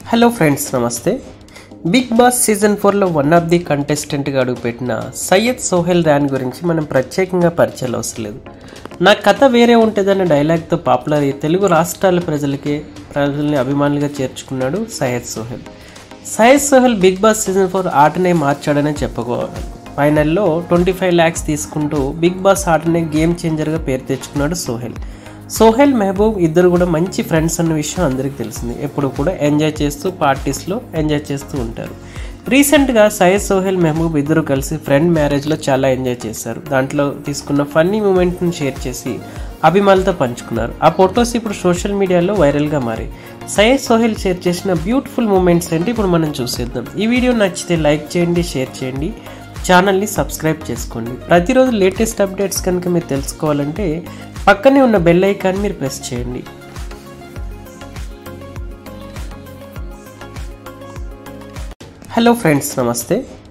Hello friends, నమస్తే. Big boss season 4లో one of the కంటెస్టెంట్గా అడుగుపెట్టిన సయ్యద్ సోహెల్ ర్యాన్ గురించి మనం ప్రత్యేకంగా పరిచయాలు అవసరం లేదు. నా కథ వేరే ఉంటుందన్న డైలాగ్తో పాపులర్ అయ్యి తెలుగు రాష్ట్రాల ప్రజల్ని అభిమానులుగా చేర్చుకున్నాడు Syed Sohel. Syed Sohel big boss season 4 ఆటనే మార్చాడనే చెప్పుకోవాలి. ఫైనల్లో 25 lakhs తీసుకుంటూ బిగ్ బాస్ ఆటనే గేమ్ చేంజర్గా పేరు తెచ్చుకున్నాడు సోహెల్ మెహబూబ్ ఇద్దరు కూడా మంచి ఫ్రెండ్స్ అన్న విషయం అందరికీ తెలిసింది. ఎప్పుడు కూడా ఎంజాయ్ చేస్తూ పార్టీస్లో ఎంజాయ్ చేస్తూ ఉంటారు. రీసెంట్గా సయ్యద్ సోహెల్ మెహబూబ్ ఇద్దరు కలిసి ఫ్రెండ్ మ్యారేజ్లో చాలా ఎంజాయ్ చేశారు. దాంట్లో తీసుకున్న ఫన్నీ మూమెంట్ని షేర్ చేసి అభిమానులతో పంచుకున్నారు. ఆ ఫొటోస్ ఇప్పుడు సోషల్ మీడియాలో వైరల్గా మారాయి. సయ్యద్ సోహెల్ షేర్ చేసిన బ్యూటిఫుల్ మూమెంట్స్ ఏంటి ఇప్పుడు మనం చూసేద్దాం. ఈ వీడియో నచ్చితే లైక్ చేయండి, షేర్ చేయండి, ఛానల్ని సబ్స్క్రైబ్ చేసుకోండి. ప్రతిరోజు లేటెస్ట్ అప్డేట్స్ కనుక మీరు తెలుసుకోవాలంటే పక్కనే ఉన్న బెల్ ఐకాన్ మీరు ప్రెస్ చేయండి. హలో ఫ్రెండ్స్, నమస్తే.